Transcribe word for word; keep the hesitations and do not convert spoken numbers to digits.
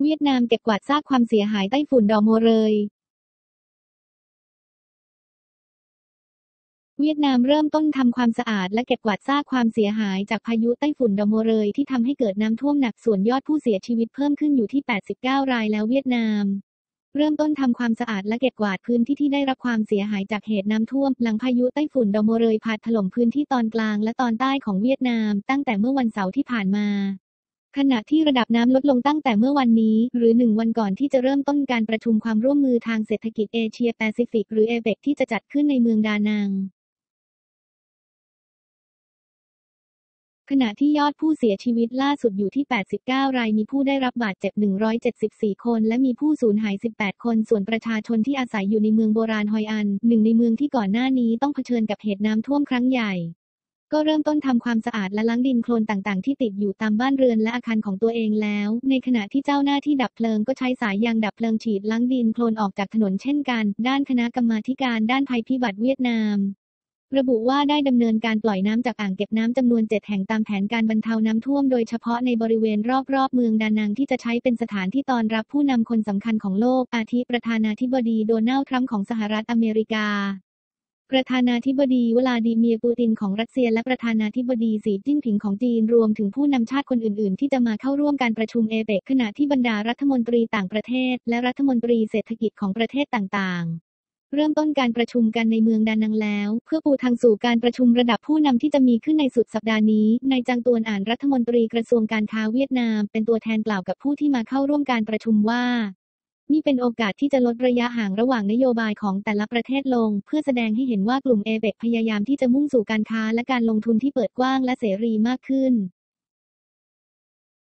เวียดนามเก็บกวาดซากความเสียหายไต้ฝุ่นดอโมเรยเวียดนามเริ่มต้นทำความสะอาดและเก็บกวาดซากความเสียหายจากพายุไต้ฝุ่นดอโมเรยที่ทำให้เกิดน้ำท่วมหนักส่วนยอดผู้เสียชีวิตเพิ่มขึ้นอยู่ที่แปดสิบเก้ารายแล้วเวียดนามเริ่มต้นทำความสะอาดและเก็บกวาดพื้นที่ที่ได้รับความเสียหายจากเหตุน้ำท่วมหลังพายุไต้ฝุ่นดอโมเรยพัดถล่มพื้นที่ตอนกลางและตอนใต้ของเวียดนามตั้งแต่เมื่อวันเสาร์ที่ผ่านมาขณะที่ระดับน้ำลดลงตั้งแต่เมื่อวันนี้หรือหนึ่งวันก่อนที่จะเริ่มต้นการประชุมความร่วมมือทางเศรษฐกิจเอเชียแปซิฟิกหรือเอเปกที่จะจัดขึ้นในเมืองดานังขณะที่ยอดผู้เสียชีวิตล่าสุดอยู่ที่แปดสิบเก้ารายมีผู้ได้รับบาดเจ็บหนึ่งร้อยเจ็ดสิบสี่คนและมีผู้สูญหายสิบแปดคนส่วนประชาชนที่อาศัยอยู่ในเมืองโบราณฮอยอันหนึ่งในเมืองที่ก่อนหน้านี้ต้องเผชิญกับเหตุน้ำท่วมครั้งใหญ่ก็เริ่มต้นทำความสะอาดและล้างดินโคลนต่างๆที่ติดอยู่ตามบ้านเรือนและอาคารของตัวเองแล้วในขณะที่เจ้าหน้าที่ดับเพลิงก็ใช้สายยางดับเพลิงฉีดล้างดินโคลนออกจากถนนเช่นกันด้านคณะกรรมาธิการด้านภัยพิบัติเวียดนามระบุว่าได้ดำเนินการปล่อยน้ำจากอ่างเก็บน้ำจำนวนเจ็ดแห่งตามแผนการบรรเทาน้ำท่วมโดยเฉพาะในบริเวณรอบๆเมืองดานังที่จะใช้เป็นสถานที่ต้อนรับผู้นำคนสำคัญของโลกอาทิประธานาธิบดีโดนัลด์ทรัมป์ของสหรัฐอเมริกาประธานาธิบดีวลาดิเมียร์ปูตินของรัสเซียและประธานาธิบดีสีจิ้นผิงของจีนรวมถึงผู้นำชาติคนอื่นๆที่จะมาเข้าร่วมการประชุมเอเปกขณะที่บรรดารัฐมนตรีต่างประเทศและรัฐมนตรีเศรษฐกิจของประเทศต่างๆเริ่มต้นการประชุมกันในเมืองดานังแล้วเพื่อปูทางสู่การประชุมระดับผู้นำที่จะมีขึ้นในสุดสัปดาห์นี้นายจังตวนอ่านรัฐมนตรีกระทรวงการค้าเวียดนามเป็นตัวแทนกล่าวกับผู้ที่มาเข้าร่วมการประชุมว่านี่เป็นโอกาสที่จะลดระยะห่างระหว่างนโยบายของแต่ละประเทศลงเพื่อแสดงให้เห็นว่ากลุ่มเอเปกพยายามที่จะมุ่งสู่การค้าและการลงทุนที่เปิดกว้างและเสรีมากขึ้น